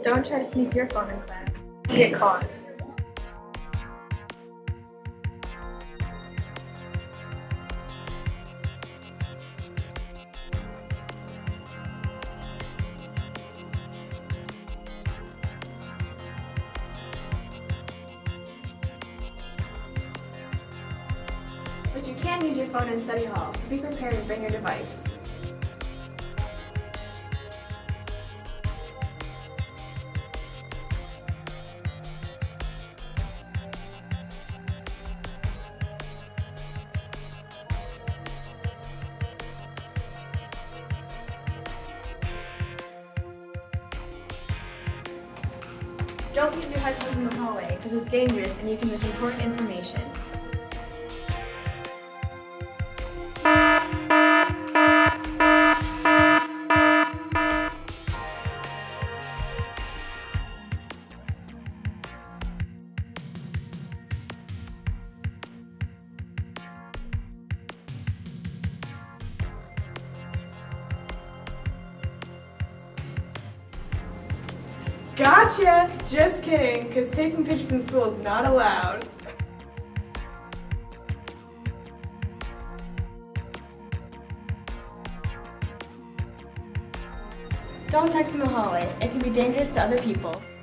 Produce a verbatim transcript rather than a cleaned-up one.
Don't try to sneak your phone in class. You'll get caught. But you can use your phone in study hall, so be prepared to bring your device. Don't use your headphones in the hallway, because it's dangerous and you can miss important information. Gotcha! Just kidding, because taking pictures in school is not allowed. Don't text in the hallway. It can be dangerous to other people.